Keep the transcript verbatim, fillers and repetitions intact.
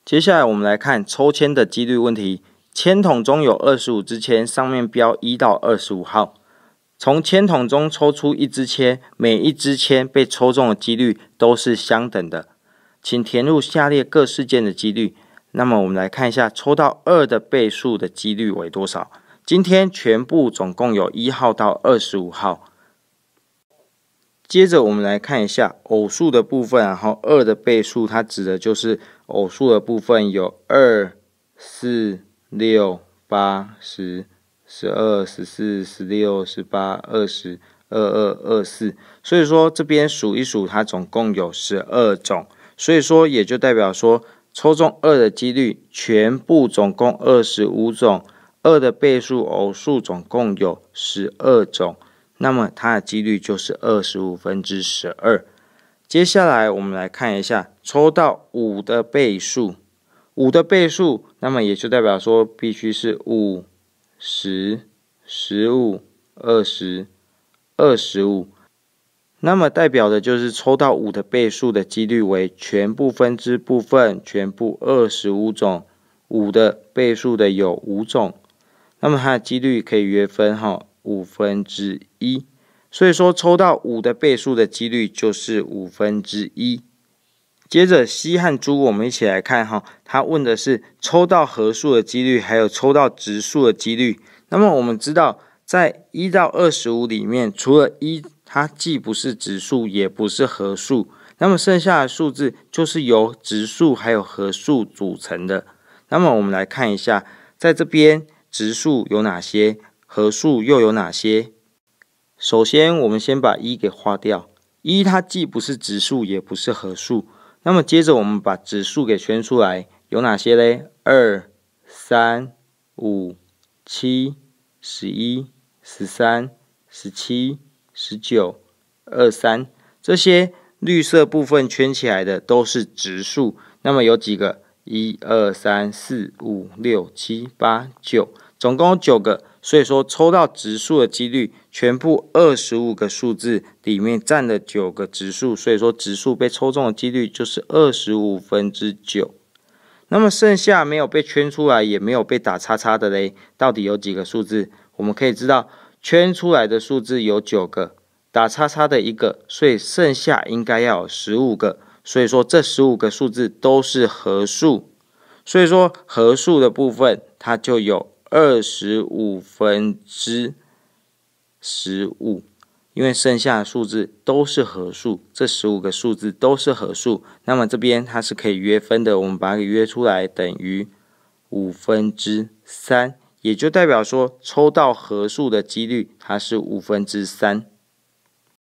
接下来我们来看抽签的几率问题。签筒中有二十五支签，上面标一到二十五号。从签筒中抽出一支签，每一支签被抽中的几率都是相等的。请填入下列各事件的几率。那么我们来看一下，抽到二的倍数的几率为多少？今天全部总共有一号到二十五号。接着我们来看一下偶数的部分，然后二的倍数，它指的就是偶数的部分有二、四、六、八、十、十二、十四、十六、十八、二十、二二、二四。所以说这边数一数，它总共有十二种。所以说也就代表说，抽中二的几率全部总共二十五种，二的倍数偶数总共有十二种。那么它的几率就是二十五分之十二。接下来我们来看一下，抽到五的倍数，五的倍数，那么也就代表说必须是五、十、十五、二十、二十五。那么代表的就是抽到五的倍数的几率为全部分之部分全部二十五种，五的倍数的有五种。那么它的几率可以约分哈。五分之一，所以说抽到五的倍数的几率就是五分之一。接着西和猪，我们一起来看哈，他问的是抽到合数的几率，还有抽到质数的几率。那么我们知道，在一到二十五里面，除了一，它既不是质数，也不是合数，那么剩下的数字就是由质数还有合数组成的。那么我们来看一下，在这边质数有哪些？合数又有哪些？首先，我们先把一给划掉。一它既不是质数，也不是合数。那么接着我们把质数给圈出来，有哪些嘞？二、三、五、七、十一、十三、十七、十九、二三，这些绿色部分圈起来的都是质数。那么有几个？一、二、三、四、五、六、七、八、九，总共有九个。所以说抽到质数的几率，全部二十五个数字里面占了九个质数，所以说质数被抽中的几率就是二十五分之九。那么剩下没有被圈出来，也没有被打叉叉的嘞，到底有几个数字？我们可以知道，圈出来的数字有九个，打叉叉的一个，所以剩下应该要有十五个。所以说这十五个数字都是合数，所以说合数的部分它就有二十五分之十五，因为剩下的数字都是合数，这十五个数字都是合数，那么这边它是可以约分的，我们把它给约出来，等于五分之三，也就代表说抽到合数的几率它是五分之三。